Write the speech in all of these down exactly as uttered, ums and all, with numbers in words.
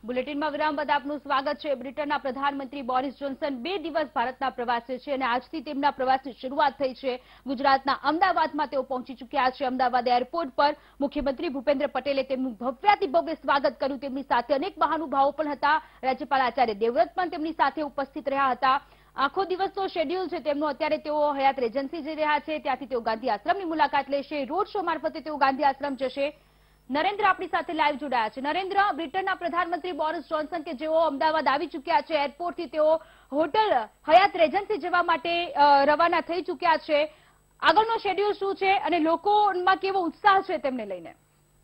બુલેટિનમાં વિરામ બાદ આપનું સ્વાગત છે। બ્રિટનના પ્રધાનમંત્રી બોરિસ જોન્સન બે દિવસ ભારતના પ્રવાસે છે અને આજથી તેમના પ્રવાસની શરૂઆત થઈ છે। ગુજરાતના અમદાવાદમાં તેઓ પહોંચી ચૂક્યા છે। અમદાવાદ એરપોર્ટ પર મુખ્યમંત્રી ભૂપેન્દ્ર પટેલે તેમનું ભવ્યાતિ ભવ્ય સ્વાગત કર્યું। તેમની સાથે અનેક મહાનુભાવો પણ હતા। રાજ્યપાલ આચાર્ય દેવવ્રત પણ તેમની સાથે ઉપસ્થિત રહ્યા હતા। આખો દિવસનો શેડ્યુલ છે તેમનો। અત્યારે તેઓ હયાત રેજન્સી જઈ રહ્યા છે, ત્યાંથી તેઓ ગાંધી આશ્રમની મુલાકાત લેશે। રોડ શો મારફતે તેઓ ગાંધી આશ્રમ જશે। નરેન્દ્ર આપણી સાથે લાઈવ જોડાયા છે। નરેન્દ્ર, બ્રિટનના પ્રધાનમંત્રી બોરિસ જોન્સન કે જેઓ અમદાવાદ આવી ચૂક્યા છે, એરપોર્ટથી તેઓ હોટલ હયાત રેજન્સી જવા માટે રવાના થઈ ચૂક્યા છે। આગળનો શેડ્યુલ શું છે અને લોકોમાં કેવો ઉત્સાહ છે તેમને લઈને?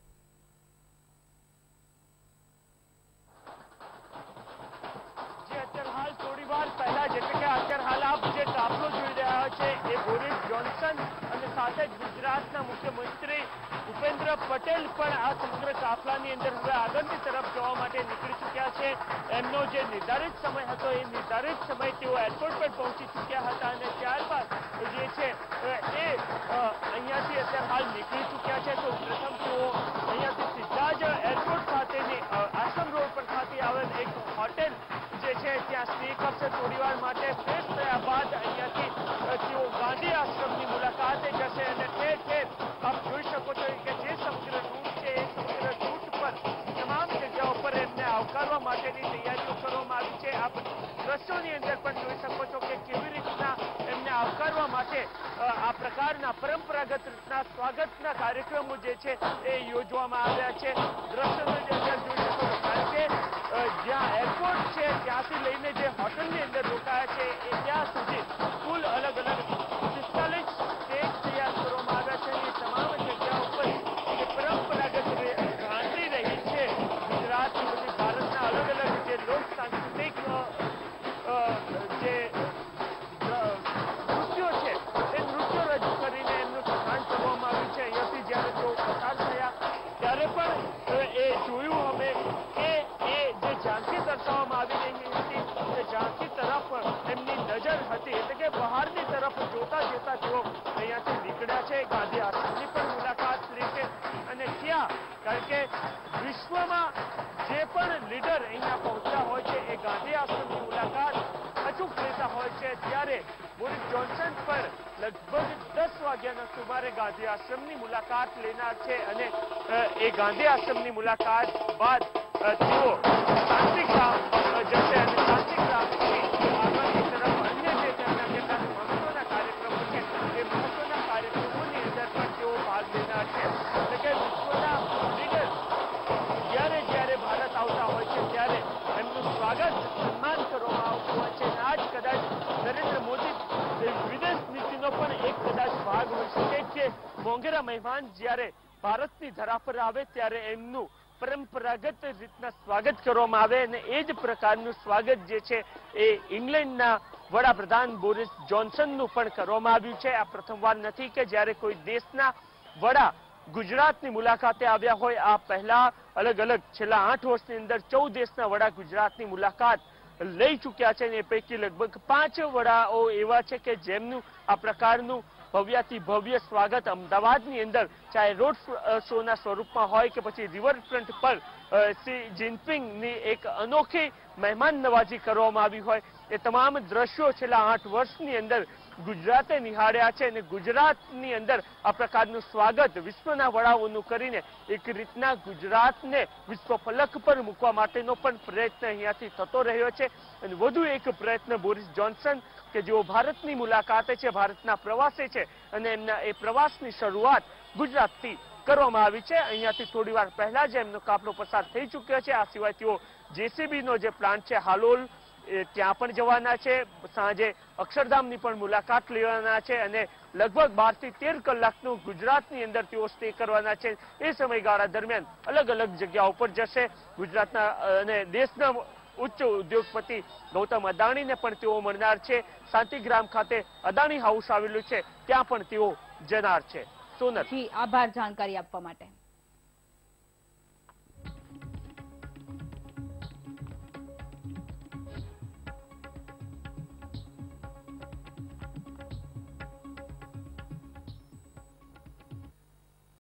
પહેલા એટલે કે અત્યારે હાલ આપ જે કાફલો જોઈ રહ્યા છે એ બોરિસ જોન્સન અને સાથે ગુજરાતના મુખ્યમંત્રી ભૂપેન્દ્ર પટેલ પણ આ સમગ્ર કાફલાની અંદર હવે આગળની તરફ જવા માટે નીકળી ચૂક્યા છે। એમનો જે નિર્ધારિત સમય હતો એ નિર્ધારિત સમય તેઓ એરપોર્ટ પર પહોંચી ચૂક્યા હતા અને ત્યારબાદ જે છે એ અહીંયાથી અત્યારે હાલ નીકળી ચૂક્યા છે। તો પ્રથમ તેઓ અહીંયાથી સીધા જ એરપોર્ટ ખાતેની આશ્રમ રોડ પર ખાતે આવેલ એક હોટેલ જે છે ત્યાં સ્ટે કરશે થોડી વાર માટે। ફ્રેશ થયા બાદ અહીંયાથી તેઓ ગાંધી આશ્રમની મુલાકાતે જશે અને ઠેર ઠેર આપ જોઈ શકો છો કે જે સમગ્ર રૂટ છે એ સમગ્ર રૂટ પર તમામ જગ્યાઓ પર એમને આવકારવા માટેની તૈયારીઓ કરવામાં આવી છે। આપ દ્રશ્યોની અંદર પણ જોઈ શકો છો કે કેવી રીતના એમને આવકારવા માટે આ પ્રકારના પરંપરાગત રીતના સ્વાગતના કાર્યક્રમો જે છે એ યોજવામાં આવ્યા છે। દ્રશ્યોની અંદર જોઈ શકો છો કારણ કે જ્યાં એરપોર્ટ છે ત્યાંથી લઈને જે હોટલની અંદર રોકાયા છે એ ત્યાં સુધી કુલ અલગ અલગ પિસ્તાલીસ સ્ટેજ તૈયાર કરવામાં આવ્યા છે। એ તમામ જગ્યાઓ પર જે પરંપરાગત ગાંધી રહી છે ગુજરાતની બધી ભારતના અલગ અલગ જે લોક સાંસ્કૃતિક જે નૃત્યો છે એ નૃત્યો રજૂ કરીને એમનું સન્માન કરવામાં આવ્યું છે। અહીંયાથી જયારે તેઓ પસાર થયા ત્યારે પણ એ જોયું અમે કે એ જે ઝાંખી દર્શાવવામાં આવી રહી હતી એ ઝાંખી તરફ એમની નજર હતી એટલે કે બહારની તરફ જોતા જોતા તેઓ અહીંયાથી નીકળ્યા છે। ગાંધી આશ્રમની પણ મુલાકાત લેશે અને ત્યાં કારણ કે વિશ્વમાં જે પણ લીડર અહીંયા પહોંચ્યા હોય છે એ ગાંધી આશ્રમની મુલાકાત અચૂક લેતા હોય છે। ત્યારે બોરિસ જોન્સન પર લગભગ દસ વાગ્યાના સુમારે ગાંધી આશ્રમની મુલાકાત લેનાર છે અને એ ગાંધી આશ્રમની મુલાકાત બાદ તેઓ શાંતિગ્રામ જશે અને શાંતિગ્રામથી આગળની તરફ અન્ય જે તેમના કેટલાક મહત્વના કાર્યક્રમો છે એ મહત્વના કાર્યક્રમોની અંદર પણ તેઓ ભાગ લેનાર છે। એટલે કે વિશ્વના લીડર જ્યારે જ્યારે ભારત આવતા હોય છે ત્યારે એમનું સ્વાગત સન્માન કરવામાં આવતું હોય છે અને આજ કદાચ નરેન્દ્ર મોદી વિદેશ નીતિનો પણ એક કદાચ ભાગ હોઈ શકે કે મોંઘેરા મહેમાન જ્યારે ભારતની ધરા પર આવે ત્યારે એમનું પરંપરાગત રીતના સ્વાગત કરવામાં આવે અને એ જ પ્રકારનું સ્વાગત જે છે એ ઇંગ્લેન્ડના વડાપ્રધાન બોરિસ જોન્સનનું પણ કરવામાં આવ્યું છે। આ પ્રથમવાર નથી કે જ્યારે કોઈ દેશના વડા ગુજરાતની મુલાકાતે આવ્યા હોય। આ પહેલા અલગ અલગ છેલ્લા આઠ વર્ષની અંદર ચૌદ દેશના વડા ગુજરાતની મુલાકાત લઈ ચૂક્યા છે અને એ પૈકી લગભગ પાંચ વડાઓ એવા છે કે જેમનું આ પ્રકારનું ભવ્યાથી ભવ્ય સ્વાગત અમદાવાદની અંદર ચાહે રોડ શોના સ્વરૂપમાં હોય કે પછી રિવરફ્રન્ટ પર શી જિનપિંગની એક અનોખી મહેમાન નવાજી કરવામાં આવી હોય એ તમામ દ્રશ્યો છેલ્લા આઠ વર્ષની અંદર ગુજરાતે નિહાળ્યા છે અને ગુજરાતની અંદર આ પ્રકારનું સ્વાગત વિશ્વના વડાઓનું કરીને એક રીતના ગુજરાતને વિશ્વ ફલક પર મૂકવા માટેનો પણ પ્રયત્ન અહીંયાથી થતો રહ્યો છે। અને વધુ એક પ્રયત્ન બોરિસ જોન્સન કે જેઓ ભારતની મુલાકાતે છે, ભારતના પ્રવાસે છે અને એમના એ પ્રવાસની શરૂઆત ગુજરાતથી કરવામાં આવી છે। અહીંયાથી થોડી વાર પહેલા જ એમનો કાફલો પસાર થઈ ચૂક્યો છે। આ સિવાય તેઓ જેસીબીનો જે પ્લાન્ટ છે હાલોલ ત્યાં પણ જવાના છે। સાંજે અક્ષરધામની પણ મુલાકાત લેવાના છે અને લગભગ બાર થી તેર કલાકનું ગુજરાતની અંદર તેઓ સ્ટે કરવાના છે। એ સમયગાળા દરમિયાન અલગ અલગ જગ્યાઓ પર જશે। ગુજરાતના અને દેશના ઉચ્ચ ઉદ્યોગપતિ ગૌતમ અદાણીને પણ તેઓ મળનાર છે। શાંતિગ્રામ ખાતે અદાણી હાઉસ આવેલું છે ત્યાં પણ તેઓ જનાર છે। સોનલ, આભાર જાણકારી આપવા માટે।